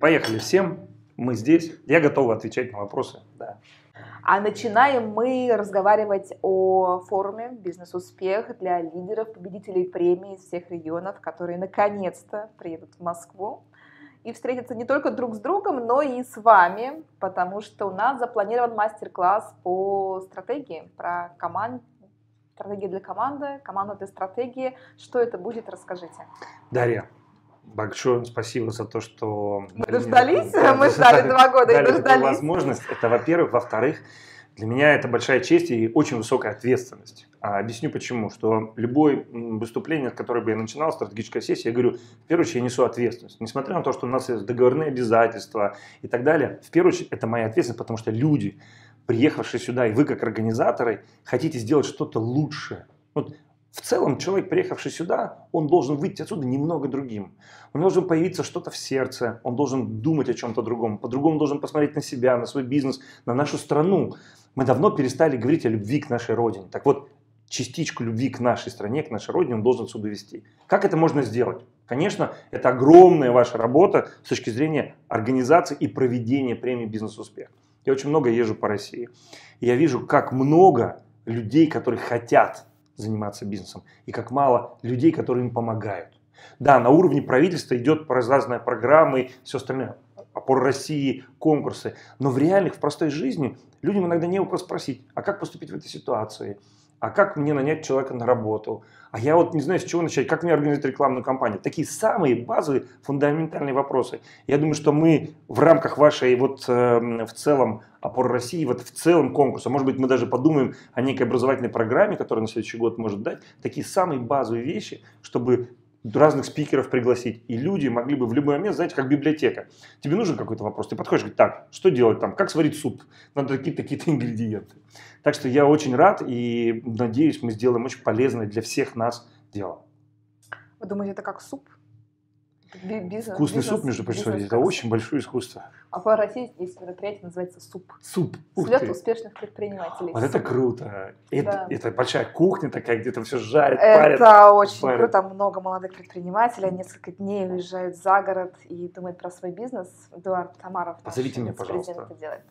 Поехали всем, мы здесь, я готов отвечать на вопросы. Да. А начинаем мы разговаривать о форуме «Бизнес-успех» для лидеров, победителей премии из всех регионов, которые наконец-то приедут в Москву и встретятся не только друг с другом, но и с вами, потому что у нас запланирован мастер-класс по стратегии, про стратегия для команды, команда для стратегии. Что это будет, расскажите. Дарья, большое спасибо за то, что... Мы дождались, мы ждали 2 года и дождались. Возможность, это во-первых. Во-вторых, для меня это большая честь и очень высокая ответственность. Объясню почему. Что любое выступление, которое бы я начинал, стратегическая сессия, я говорю, в первую очередь я несу ответственность. Несмотря на то, что у нас есть договорные обязательства и так далее, в первую очередь это моя ответственность, потому что люди, приехавшие сюда, и вы как организаторы, хотите сделать что-то лучше. Вот в целом человек, приехавший сюда, он должен выйти отсюда немного другим. У него должен появиться что-то в сердце, он должен думать о чем-то другом, по-другому должен посмотреть на себя, на свой бизнес, на нашу страну. Мы давно перестали говорить о любви к нашей родине. Так вот, частичку любви к нашей стране, к нашей родине он должен отсюда вести. Как это можно сделать? Конечно, это огромная ваша работа с точки зрения организации и проведения премии «Бизнес-успех». Я очень много езжу по России. И я вижу, как много людей, которые хотят заниматься бизнесом, и как мало людей, которые им помогают. Да, на уровне правительства идет разные программы, все остальное, опора России, конкурсы, но в реальных, в простой жизни людям иногда не у кого спросить, а как поступить в этой ситуации, а как мне нанять человека на работу, а я вот не знаю, с чего начать, как мне организовать рекламную кампанию. Такие самые базовые, фундаментальные вопросы. Я думаю, что мы в рамках вашей в целом опоры России, в целом конкурса, может быть, мы даже подумаем о некой образовательной программе, которая на следующий год может дать, такие самые базовые вещи, чтобы разных спикеров пригласить, и люди могли бы в любой момент, знаете, как библиотека. Тебе нужен какой-то вопрос, ты подходишь и говоришь, так, что делать там, как сварить суп, надо какие-то ингредиенты. Так что я очень рад и надеюсь, мы сделаем очень полезное для всех нас дело. Вы думаете, это как суп? Вкусный суп, между прочим, это очень большое искусство. А по России есть мероприятие, называется «Суп». Суп. Слет успешных предпринимателей. Вот это круто. Да. Это большая кухня такая, где там все жарят, парят. Это очень парят. круто. Много молодых предпринимателей несколько дней уезжают за город и думают про свой бизнес. Эдуард Тамаров, позовите меня, пожалуйста. Это делает.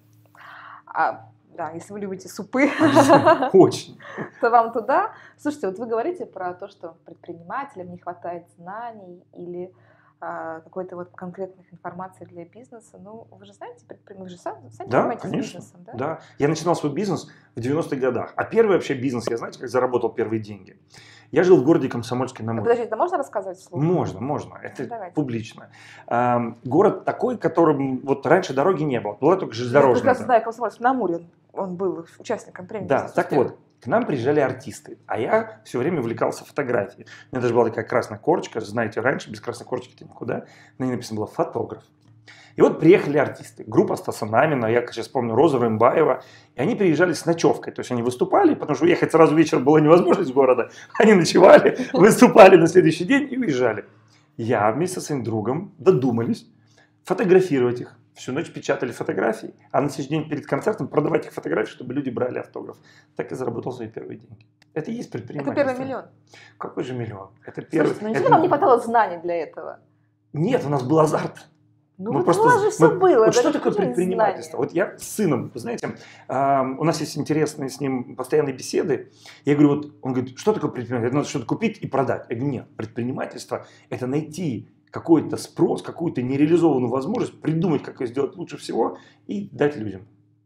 Да, если вы любите супы, очень, то вам туда. Слушайте, вот вы говорите про то, что предпринимателям не хватает знаний или какой-то вот конкретных информации для бизнеса. Ну, вы же знаете, вы же сами занимаетесь бизнесом, да? Да, я начинал свой бизнес в 90-х годах. А первый вообще бизнес, я знаете, как заработал первые деньги? Я жил в городе Комсомольске-на-Амуре. Подождите, это можно рассказывать вслух? Можно. Это давайте. Публично. Город такой, которым вот раньше дороги не было. Была только железнодорожная. Я прекрасно знаю, Комсомольск-на-Амуре. Он был участником премии. Да, так вот. К нам приезжали артисты, а я все время увлекался фотографией. У меня даже была такая красная корочка, знаете, раньше без красной корочки ты никуда. На ней написано было «фотограф». И вот приехали артисты, группа Стаса Намина, я сейчас помню Роза Рымбаева, и они приезжали с ночевкой, то есть они выступали, потому что уехать сразу вечером было невозможно из города, они ночевали, выступали на следующий день и уезжали. Я вместе со своим другом додумались фотографировать их. Всю ночь печатали фотографии, а на следующий день перед концертом продавать их фотографии, чтобы люди брали автограф. Так и заработал свои первые деньги. Это и есть предпринимательство. Это первый миллион. Какой же миллион? Это первый. Слушайте, неужели вам не хватало знаний для этого? Нет, у нас был азарт. Ну вот у вас же все было. Вот что такое предпринимательство? Вот я с сыном, вы знаете, у нас есть интересные с ним постоянные беседы. Я говорю, вот он говорит, что такое предпринимательство? Надо что-то купить и продать. Я говорю, нет, предпринимательство – это найти какой-то спрос, какую-то нереализованную возможность, придумать, как ее сделать лучше всего и дать людям.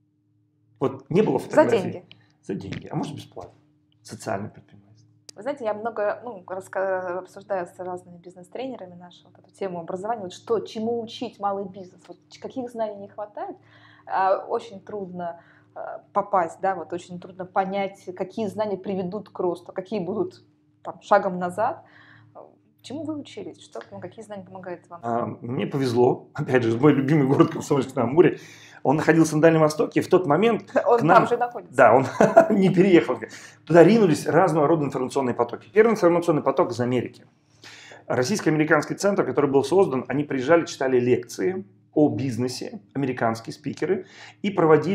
Вот не было фотографий. За деньги. За деньги, а может бесплатно. Социальное предпринимательство. Вы знаете, я много обсуждаю с разными бизнес-тренерами нашу вот эту тему образования, вот чему учить малый бизнес, вот каких знаний не хватает, очень трудно попасть, да, вот очень трудно понять, какие знания приведут к росту, какие будут там, шагом назад. Чему вы учились? Какие знания помогают вам? Мне повезло. Опять же, мой любимый город Комсомольск-на-Амуре. Он находился на Дальнем Востоке, и в тот момент... Он там же находится. Да, он не переехал. Туда ринулись разного рода информационные потоки. Первый информационный поток из Америки. Российско-американский центр, который был создан, они приезжали, читали лекции о бизнесе, американские спикеры, и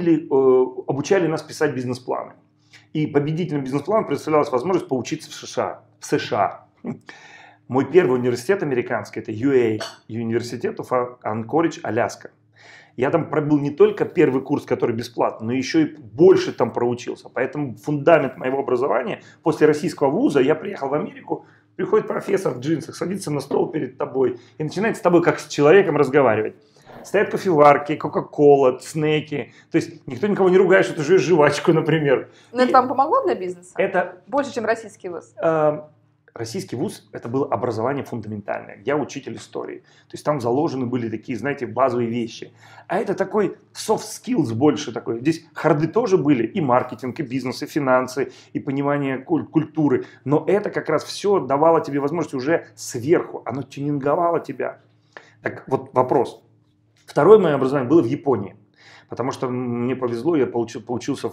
обучали нас писать бизнес-планы. И победителям бизнес-плана предоставлялась возможность поучиться в США. Мой первый университет американский, это UA, University of Anchorage, Аляска. Я там пробил не только первый курс, который бесплатный, но еще и больше там проучился. Поэтому фундамент моего образования, после российского вуза я приехал в Америку, приходит профессор в джинсах, садится на стол перед тобой и начинает с тобой как с человеком разговаривать. Стоят кофеварки, кока-кола, снеки. То есть никто никого не ругает, что ты жуешь жвачку, например. Но это вам помогло для бизнеса? Это больше, чем российский вуз? Российский вуз – это было образование фундаментальное. Я учитель истории. То есть там заложены были такие, знаете, базовые вещи. А это такой soft skills больше такой. Здесь харды тоже были. И маркетинг, и бизнес, и финансы, и понимание культуры. Но это как раз все давало тебе возможность уже сверху. Оно тюнинговало тебя. Так вот вопрос. Второе мое образование было в Японии. Потому что мне повезло, я получился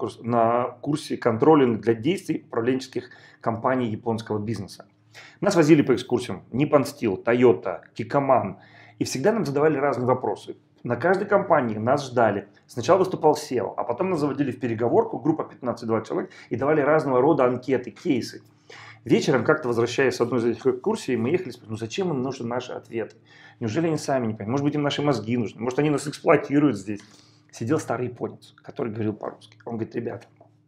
на курсе контролинг для действий управленческих компаний японского бизнеса. Нас возили по экскурсиям Nippon Steel, Toyota, Kikkoman. И всегда нам задавали разные вопросы. На каждой компании нас ждали. Сначала выступал SEO, а потом нас заводили в переговорку, группа 15-20 человек, и давали разного рода анкеты, кейсы. Вечером, как-то возвращаясь с одной из этих экскурсий, мы ехали, ну зачем им нужны наши ответы? Неужели они сами не понимают? Может быть, им наши мозги нужны? Может, они нас эксплуатируют здесь? Сидел старый японец, который говорил по-русски. Он говорит: ребята,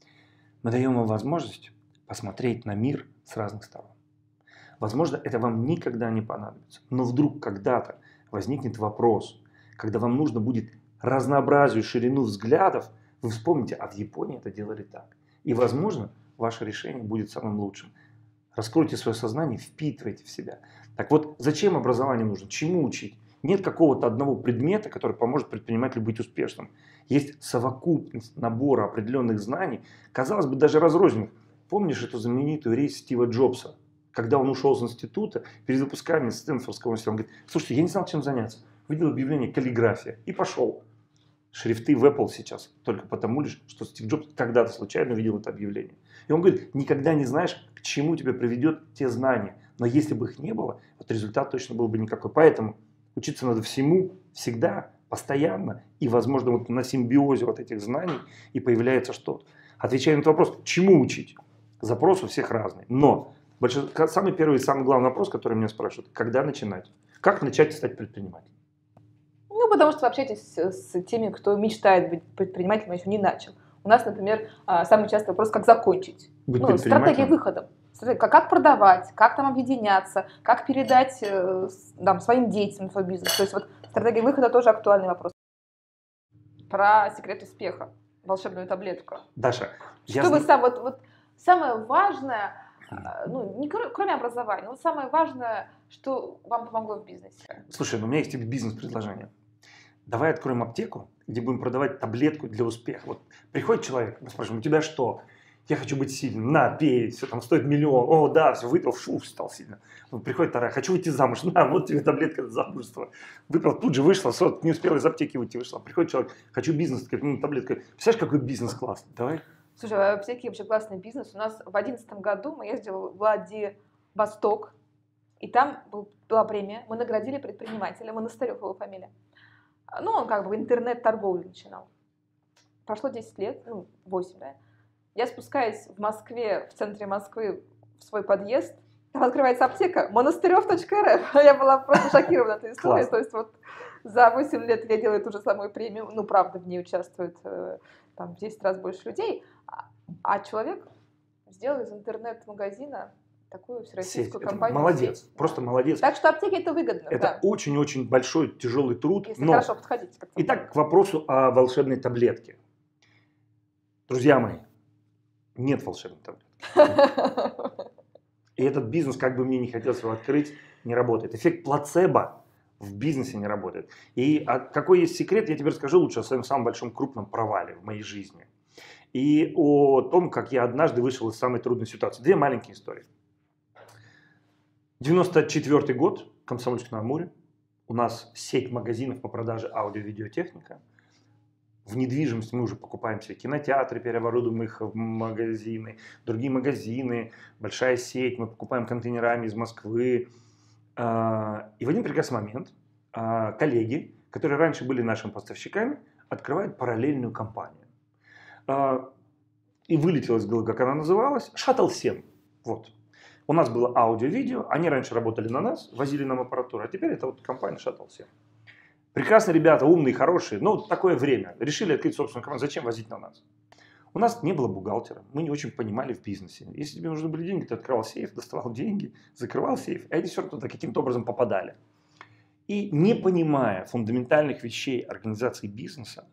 мы даем вам возможность посмотреть на мир с разных сторон. Возможно, это вам никогда не понадобится. Но вдруг когда-то возникнет вопрос, когда вам нужно будет разнообразию, ширину взглядов, вы вспомните, а в Японии это делали так. И, возможно, ваше решение будет самым лучшим. Раскройте свое сознание, впитывайте в себя. Так вот, зачем образование нужно? Чему учить? Нет какого-то одного предмета, который поможет предпринимателю быть успешным. Есть совокупность набора определенных знаний, казалось бы, даже разрозненных. Помнишь эту знаменитую речь Стива Джобса? Когда он ушел с института, перед выпусками Стэнфордского университета, он говорит: слушайте, я не знал, чем заняться. Увидел объявление «каллиграфия» и пошел. Шрифты в Apple сейчас только потому лишь, что Стив Джобс когда-то случайно увидел это объявление. И он говорит: никогда не знаешь, к чему тебя приведет те знания. Но если бы их не было, вот результат точно был бы никакой. Поэтому учиться надо всему, всегда, постоянно. И, возможно, вот на симбиозе вот этих знаний и появляется что-то. Отвечая на этот вопрос, чему учить? Запрос у всех разный. Но самый первый и самый главный вопрос, который меня спрашивают: когда начинать? Как начать стать предпринимателем? Ну, потому что вы общаетесь с теми, кто мечтает быть предпринимателем, а еще не начал. У нас, например, самый частый вопрос: как закончить? Стратегия выхода. Как продавать, как там объединяться, как передать своим детям свой бизнес. То есть вот стратегия выхода тоже актуальный вопрос. Про секрет успеха, волшебную таблетку. Даша, самое важное, кроме образования, но самое важное, что вам помогло в бизнесе. Слушай, у меня есть тебе бизнес-предложение. Давай откроем аптеку, где будем продавать таблетку для успеха. Вот приходит человек, мы спрашиваем: у тебя что? Я хочу быть сильным. На, пей, все там стоит миллион. О, да, все, выпил, стал сильным. Приходит вторая: хочу выйти замуж. На, вот тебе таблетка для замужества. Выпил, тут же вышла, не успела из аптеки выйти, вышла. Приходит человек: хочу бизнес, таблетка. Представляешь, какой бизнес классный? Давай. Слушай, в аптеке вообще классный бизнес. У нас в 2011 году мы ездили в Владивосток, и там была премия. Мы наградили предпринимателя, Монастырев его фамилия. Он как бы интернет-торговлю начинал. Прошло 10 лет, 8, да. Я спускаюсь в Москве, в центре Москвы, в свой подъезд. Там открывается аптека monastырев.рф. Я была просто шокирована этой историей. То есть вот за 8 лет я делаю ту же самую премию. Правда, в ней участвует там в 10 раз больше людей. А человек сделал из интернет-магазина такую всероссийскую компанию. Молодец, просто молодец. Так что аптеке это выгодно. Это очень-очень большой, тяжелый труд. Если хорошо подходить. Итак, к вопросу о волшебной таблетке. Друзья мои, нет волшебной таблетки. И этот бизнес, как бы мне не хотелось его открыть, не работает. Эффект плацебо в бизнесе не работает. И какой есть секрет, я тебе расскажу лучше о своем самом большом крупном провале в моей жизни. И о том, как я однажды вышел из самой трудной ситуации. Две маленькие истории. 94 год, Комсомольск-на-Амуре. У нас сеть магазинов по продаже аудио-видеотехника. В недвижимость мы уже покупаем себе кинотеатры, переоборудуем их в магазины, другие магазины, большая сеть, мы покупаем контейнерами из Москвы. И в один прекрасный момент коллеги, которые раньше были нашими поставщиками, открывают параллельную компанию. И вылетело из головы, как она называлась, Shuttle 7. Вот. У нас было аудио-видео, они раньше работали на нас, возили нам аппаратуру, а теперь это вот компания Shuttle 7. Прекрасные ребята, умные, хорошие, но такое время. Решили открыть собственную команду, зачем возить на нас? У нас не было бухгалтера, мы не очень понимали в бизнесе. Если тебе нужны были деньги, ты открывал сейф, доставал деньги, закрывал сейф, и они все равно туда каким-то образом попадали. И не понимая фундаментальных вещей организации бизнеса,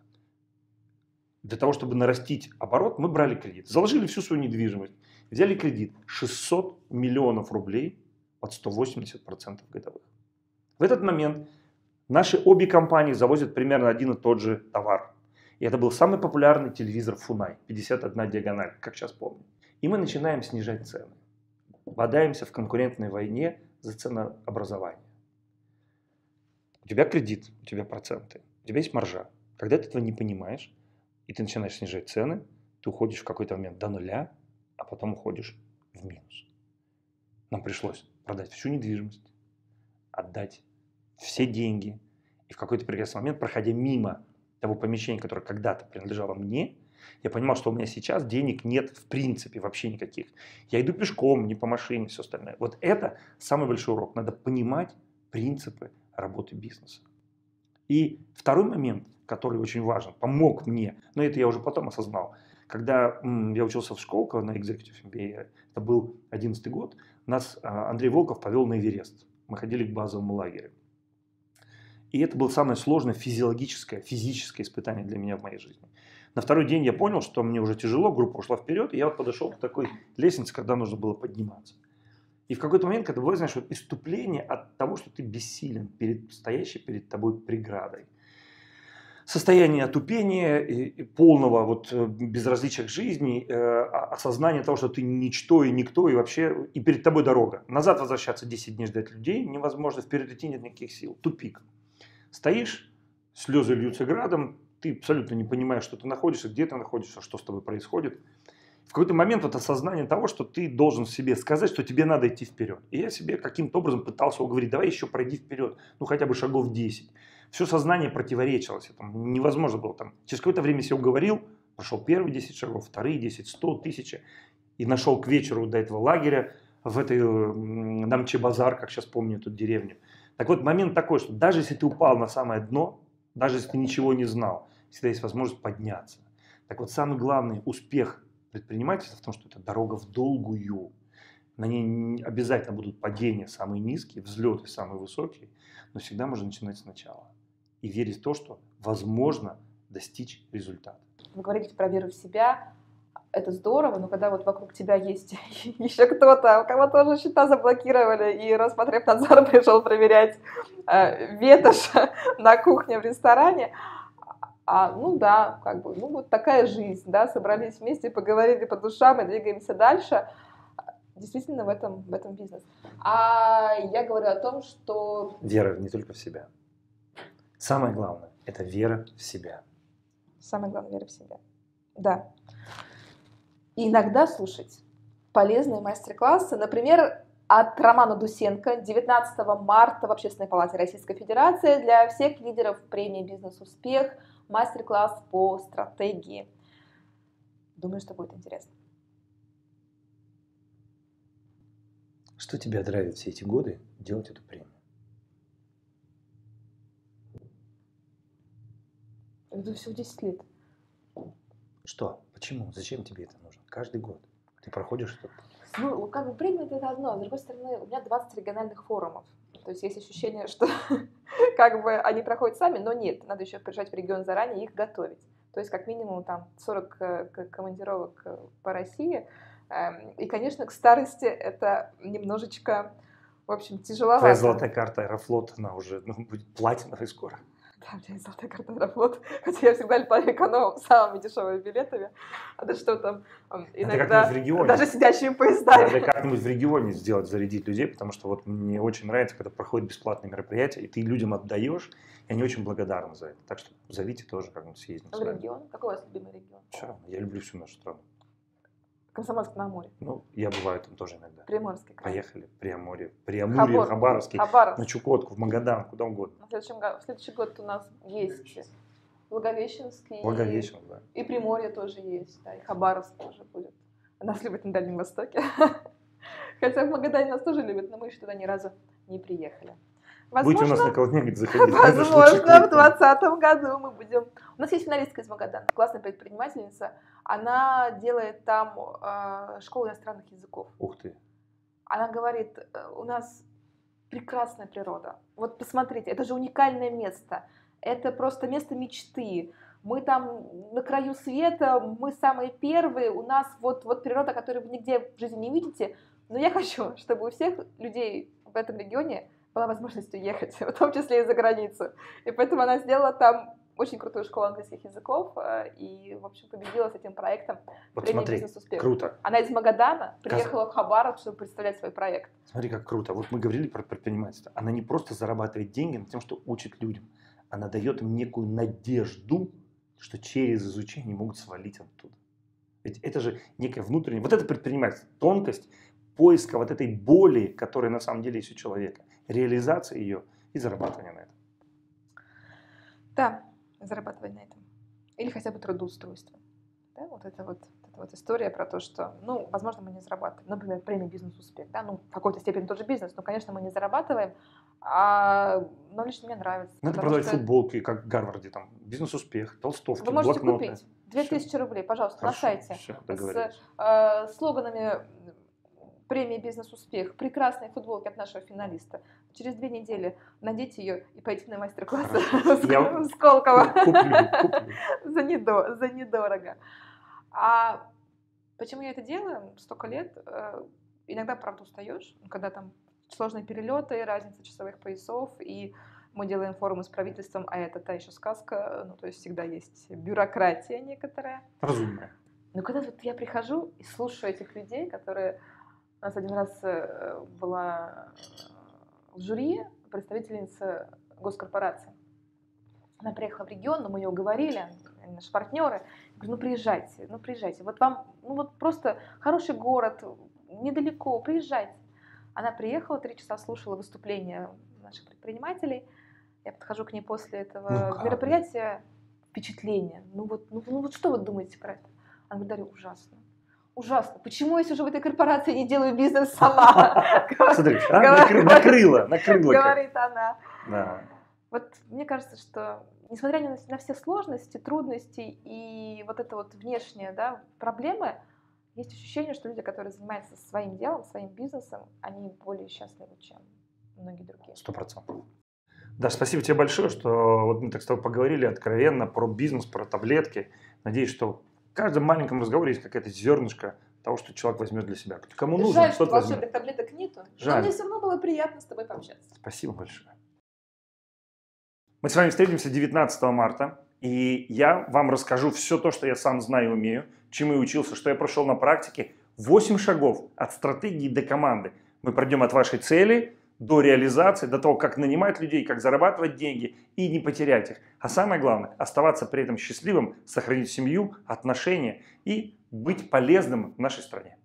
для того, чтобы нарастить оборот, мы брали кредит. Заложили всю свою недвижимость. Взяли кредит 600 миллионов рублей под 180% годовых. В этот момент наши обе компании завозят примерно один и тот же товар. И это был самый популярный телевизор Funai, 51 диагональ, как сейчас помню. И мы начинаем снижать цены. Бодаемся в конкурентной войне за ценообразование. У тебя кредит, у тебя проценты, у тебя есть маржа. Когда ты этого не понимаешь, и ты начинаешь снижать цены, ты уходишь в какой-то момент до нуля, а потом уходишь в минус. Нам пришлось продать всю недвижимость, отдать все деньги. И в какой-то прекрасный момент, проходя мимо того помещения, которое когда-то принадлежало мне, я понимал, что у меня сейчас денег нет в принципе вообще никаких. Я иду пешком, не по машине, все остальное. Вот это самый большой урок. Надо понимать принципы работы бизнеса. И второй момент, который очень важен, помог мне, но это я уже потом осознал. Когда я учился в Школково на Executive MBA, это был 11-й год, нас Андрей Волков повел на Эверест. Мы ходили к базовому лагерю. И это было самое сложное физическое испытание для меня в моей жизни. На второй день я понял, что мне уже тяжело, группа ушла вперед, и я вот подошел к такой лестнице, когда нужно было подниматься. И в какой-то момент, когда бывает, знаешь, вот иступление от того, что ты бессилен перед стоящей перед тобой преградой. Состояние отупения и полного вот безразличия к жизни, осознание того, что ты ничто и никто, и вообще, и перед тобой дорога. Назад возвращаться 10 дней ждать людей невозможно, вперед идти нет никаких сил. Тупик. Стоишь, слезы льются градом, ты абсолютно не понимаешь, что ты находишься, где ты находишься, что с тобой происходит. В какой-то момент вот осознание того, что ты должен себе сказать, что тебе надо идти вперед. И я себе каким-то образом пытался уговорить, давай еще пройди вперед, ну хотя бы шагов 10. Все сознание противоречилось этому, невозможно было там. Через какое-то время себя уговорил, прошел первые 10 шагов, вторые 10, 100, 1000. И нашел к вечеру до этого лагеря в этой Намче-Базар, как сейчас помню эту деревню. Так вот, момент такой, что даже если ты упал на самое дно, даже если ты ничего не знал, всегда есть возможность подняться. Так вот, самый главный успех предпринимательства в том, что это дорога в долгую. На ней обязательно будут падения самые низкие, взлеты самые высокие, но всегда можно начинать сначала. И верить в то, что возможно достичь результата. Вы говорите про веру в себя. Это здорово, но когда вот вокруг тебя есть еще кто-то, у кого тоже счета заблокировали, и Роспотребнадзор пришел проверять ветошь на кухне в ресторане, ну да, как бы, ну вот такая жизнь, да, собрались вместе, поговорили по душам и двигаемся дальше. Действительно в этом бизнес. А я говорю о том, что... Вера не только в себя. Самое главное – это вера в себя. Самое главное – вера в себя. Да. И иногда слушать полезные мастер-классы, например, от Романа Дусенко 19 марта в Общественной палате Российской Федерации для всех лидеров премии «Бизнес-успех» мастер-класс по стратегии. Думаю, что будет интересно. Что тебя драйвит все эти годы делать эту премию? Это всего 10 лет. Что? Почему? Зачем тебе это нужно? Каждый год ты проходишь что-то. Ну, как бы премия это одно, с другой стороны, у меня 20 региональных форумов. То есть есть ощущение, что как бы они проходят сами, но нет, надо еще приезжать в регион заранее и их готовить. То есть как минимум там 40 командировок по России. И, конечно, к старости это немножечко, в общем, тяжеловато. Твоя золотая карта Аэрофлот, она уже будет платиновой скоро. Да, у меня есть золотая карта Аэрофлот, хотя я всегда летаю экономом, самыми дешевыми билетами. А да что там, иногда даже сидящими поездами. Надо как-нибудь в регионе сделать, зарядить людей, потому что вот мне очень нравится, когда проходят бесплатные мероприятия, и ты людям отдаешь, и они очень благодарны за это. Так что зовите тоже как-нибудь съездить. В регион? Какой у вас любимый регион? Все, я люблю всю нашу страну. Комсомольск-на-Амуре. Ну, я бываю там тоже иногда. Приморский край. Поехали, Преамурье, Хабаровский, на Чукотку, в Магадан, куда угодно. В следующий год у нас есть Благовещенский. Благовещенск, да. И Приморье тоже есть, да, и Хабаровск тоже будет. Нас любят на Дальнем Востоке. Хотя в Магадане нас тоже любят, но мы еще туда ни разу не приехали. Будете у нас на Колоднеград заходить. Возможно, в 2020 году мы будем. У нас есть финалистка из Магадана, классная предпринимательница. Она делает там школу иностранных языков. Ух ты. Она говорит, у нас прекрасная природа. Вот посмотрите, это же уникальное место. Это просто место мечты. Мы там на краю света, мы самые первые. У нас вот природа, которую вы нигде в жизни не видите. Но я хочу, чтобы у всех людей в этом регионе была возможность уехать, в том числе и за границу. И поэтому она сделала там очень крутую школу английских языков и, в общем, победила с этим проектом Вот премию смотри, «Бизнес-успех». круто. Она из Магадана приехала в Хабаровск, чтобы представлять свой проект. Смотри, как круто. Вот мы говорили про предпринимательство. Она не просто зарабатывает деньги на тем, что учит людям. Она дает им некую надежду, что через изучение могут свалить оттуда. Ведь это же некая внутренняя... Вот это предпринимательство, тонкость поиска вот этой боли, которая на самом деле есть у человека. Реализация ее и зарабатывание на этом. Да, зарабатывать на этом. Или хотя бы трудоустройство. Да, вот эта вот история про то, что, ну, возможно, мы не зарабатываем. Например, премия «Бизнес-успех». Да? Ну, в какой-то степени тоже бизнес, но, конечно, мы не зарабатываем, но лично мне нравится. Надо продавать футболки, как в Гарварде, там, «Бизнес-успех», толстовки, вы можете блокноты. купить 2000 рублей, пожалуйста, Хорошо, на сайте. все, С слоганами премии «Бизнес-успех», прекрасные футболки от нашего финалиста. Через 2 недели надеть ее и пойти на мастер-класс в Сколково. Куплю. За недорого. А почему я это делаю столько лет? Иногда, правда, устаешь, когда там сложные перелеты, разница часовых поясов, и мы делаем форумы с правительством, а это та еще сказка, ну, то есть всегда есть бюрократия некоторая. Разумная. Но когда вот я прихожу и слушаю этих людей, которые... У нас один раз была в жюри представительница госкорпорации. Она приехала в регион, но мы ее уговорили, они наши партнеры. Я говорю, ну приезжайте. Вот вам, ну вот просто хороший город, недалеко, приезжайте. Она приехала, 3 часа слушала выступления наших предпринимателей. Я подхожу к ней после этого мероприятия, впечатление. Ну вот что вы думаете про это? Она говорит, Дарья, ужасно. Ужасно. Почему я сижу в этой корпорации и не делаю бизнес сама? Смотри, накрыла. Говорит она. Да. Вот мне кажется, что несмотря на все сложности, трудности и вот это вот внешние, да, проблемы, есть ощущение, что люди, которые занимаются своим делом, своим бизнесом, они более счастливы, чем многие другие. 100%. Да, спасибо тебе большое, что вот мы так с тобой поговорили откровенно про бизнес, про таблетки. Надеюсь, что в каждом маленьком разговоре есть какая-то зернышко того, что человек возьмет для себя. Кому нужно, жаль, что тот возьмет. волшебных таблеток нету. Жаль. Но мне все равно было приятно с тобой пообщаться. Спасибо большое. Мы с вами встретимся 19 марта, и я вам расскажу все то, что я сам знаю и умею, чему я учился, что я прошел на практике. 8 шагов от стратегии до команды. Мы пройдем от вашей цели до реализации, до того, как нанимать людей, как зарабатывать деньги и не потерять их. А самое главное, оставаться при этом счастливым, сохранить семью, отношения и быть полезным в нашей стране.